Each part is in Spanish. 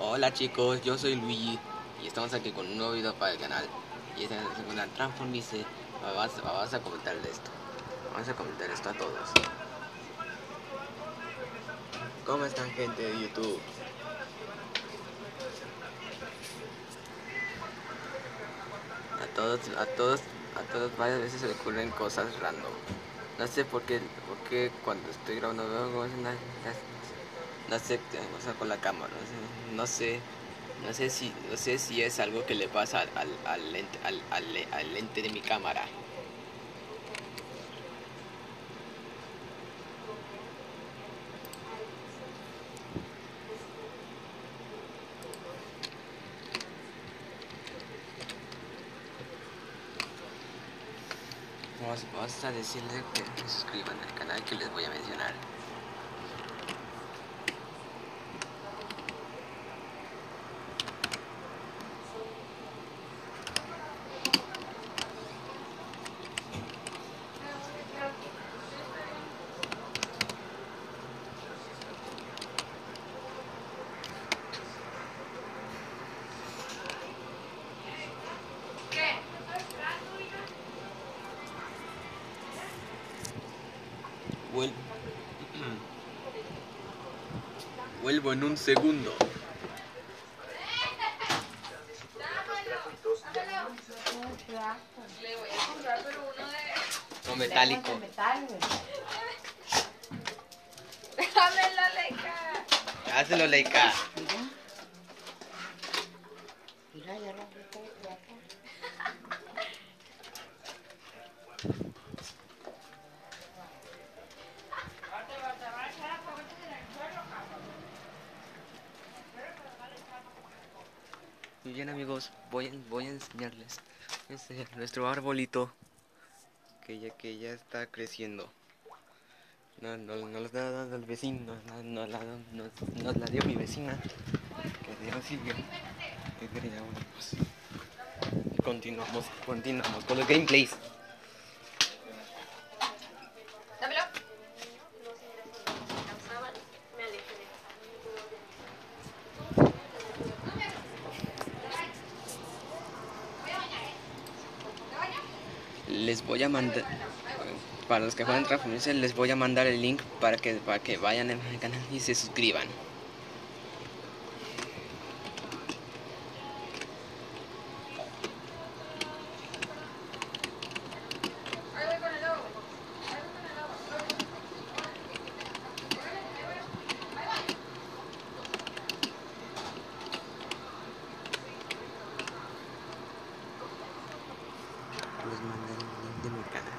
Hola chicos, yo soy Luigi y estamos aquí con un nuevo video para el canal. Y esta es la segunda Transformice. Vamos a comentar esto. Vamos a comentar esto a todos. ¿Cómo están, gente de YouTube? A todos varias veces se le ocurren cosas random. No sé por qué cuando estoy grabando no sé qué pasa con la cámara. No sé si es algo que le pasa al lente de mi cámara. Vamos a decirle que se suscriban al canal que les voy a mencionar. Vuel- Vuelvo en un segundo. Le voy a comprar, pero uno de... No metálico. Déjamelo, Leica. Hazlo, Leica. Mira, ya lo vi todo el plato. Muy bien, amigos, voy a enseñarles nuestro arbolito que ya está creciendo. No nos la dado el vecino, nos la dio mi vecina, que Dios sirvió. ¿Qué queríamos? Continuamos con los gameplays. Dámelo. Les voy a mandar, para los que juegan Transformers, les voy a mandar el link para que vayan al canal y se suscriban. Ahí voy con el lobo. Ahí voy con el lobo. Les mandé el link de mi canal.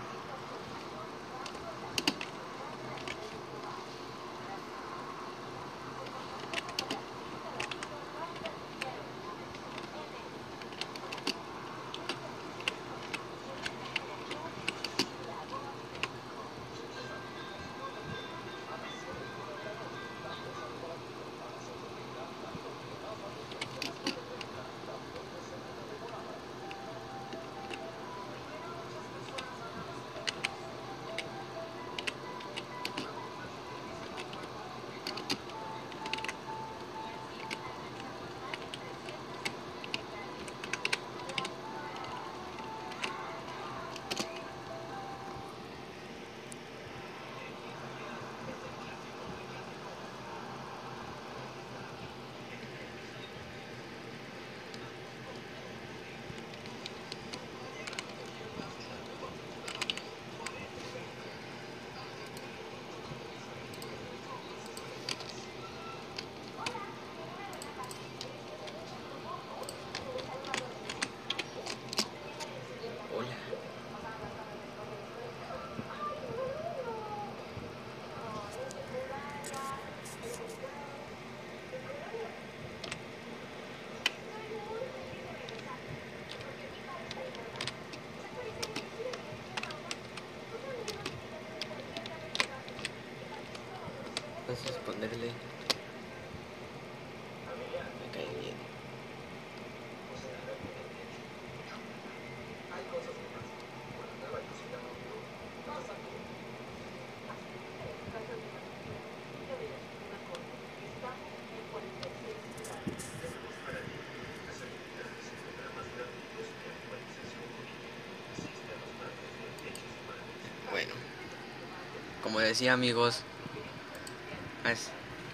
Bueno, como decía amigos, as-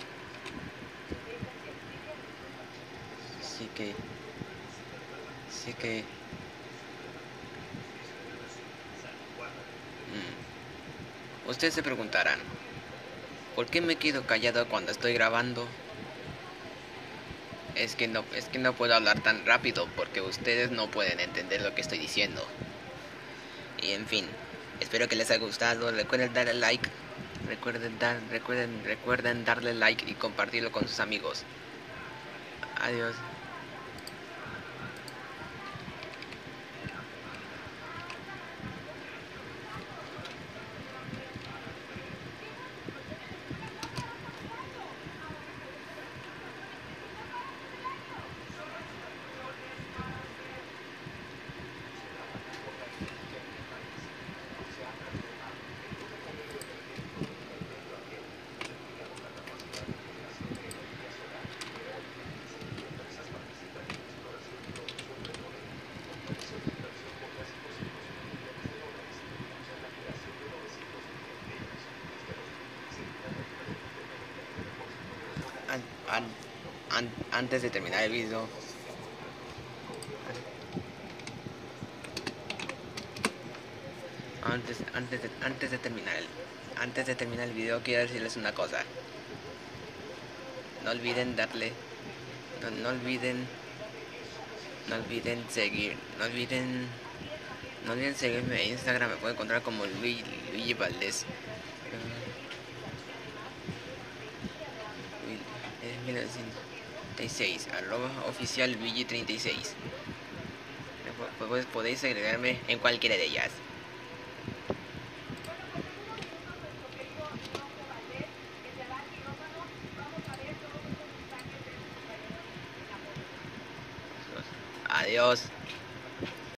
sí que, sí que, ustedes se preguntarán, ¿por qué me quedo callado cuando estoy grabando? Es que no puedo hablar tan rápido porque ustedes no pueden entender lo que estoy diciendo. Y en fin, espero que les haya gustado. Recuerden darle like. Recuerden darle like y compartirlo con sus amigos. Adiós. An- an- Antes de terminar el video, antes de terminar el video quiero decirles una cosa. No olviden darle, no olviden, no olviden seguir, no olviden seguirme en Instagram. Me pueden encontrar como Luigi Valdés. 1936, @oficial Luigi 36. Pues podéis agregarme en cualquiera de ellas. Adiós.